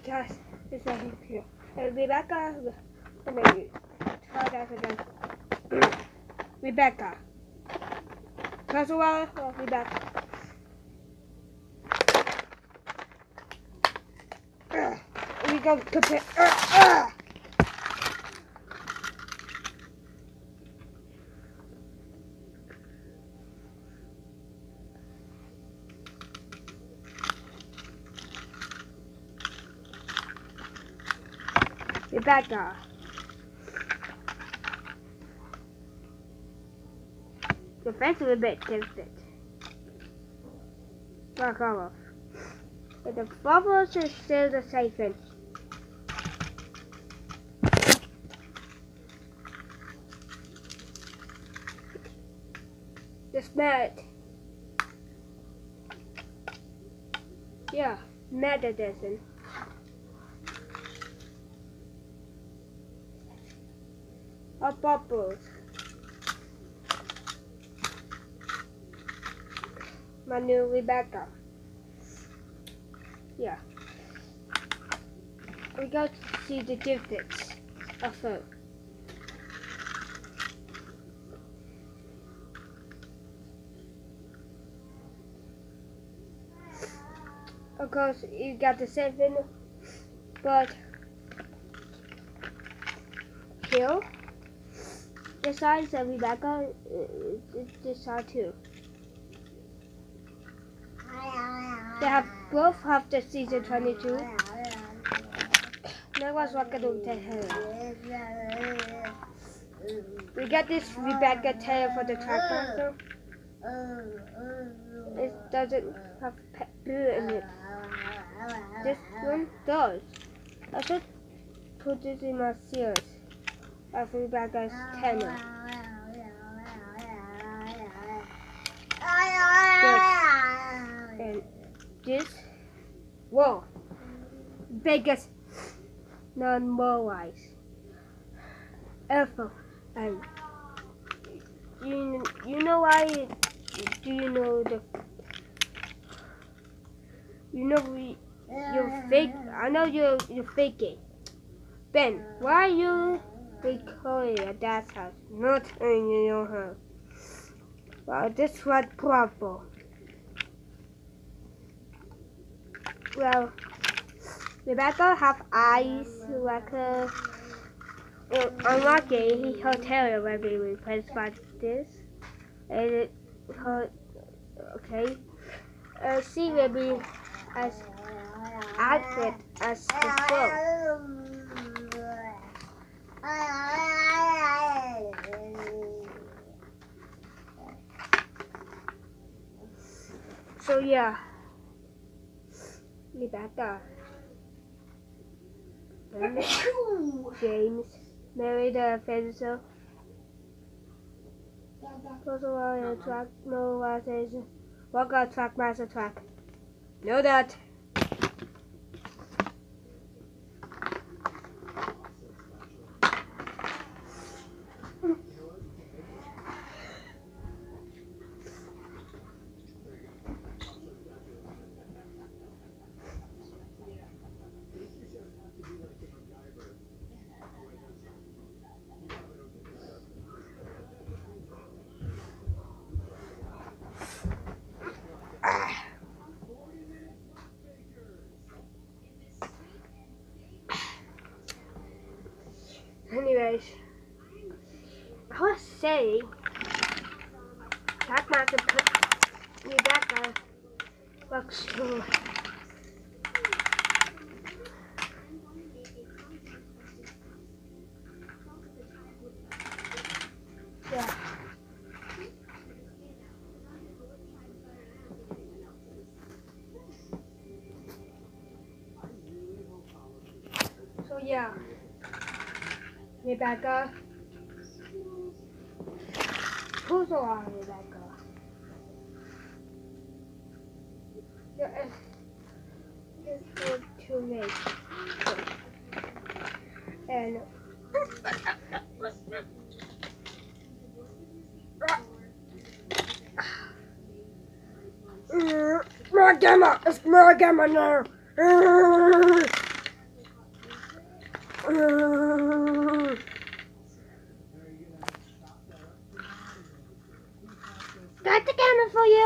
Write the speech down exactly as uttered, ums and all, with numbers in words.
Guys, it's right here. And Rebecca, maybe try that again. Rebecca. First of all, Rebecca. Uh, we go prepare. Uh, uh. Rebecca. Your face is a bit tilted. Back off. But the bubbles is still the same. Just smell it. Yeah, medicine. Or bubbles. My new Rebecca. Yeah. We got to see the difference of her. Of course, you got the seven, but here, this side is Rebecca, uh, this side too. They have both have the season twenty-two. Now what's what gonna tell her? We got this Rebecca tail for the tractor. It doesn't have blue in it. This one does. I should put this in my series of Rebecca's tail. And this, whoa, biggest non-motorized ever. And you, you know why? Do you know the? You know we, you're fake. I know you're you're faking. Ben, why are you recording at Dad's house, not in your house? Well, this was proper. Well, Rebecca have eyes like a. Uh, unlucky, her tail will be replaced by this, and it, her okay. Uh, she will be as accurate as before. So yeah, Rebecca, James, Mary the fencer. First of all, track, no station. Walk out track, master track. Know that. Anyways, I was saying, that master put Rebecca looks cool. Yeah. So yeah. Rebecca. Who's around Rebecca? Yeah, it's for two minutes. And More gamma! It's more gamma now! Uh, got the camera for you.